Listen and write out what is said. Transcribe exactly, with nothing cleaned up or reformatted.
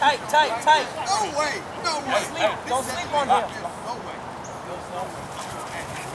Tight, tight, tight. No way. No way. Don't sleep, don't sleep on him. No way.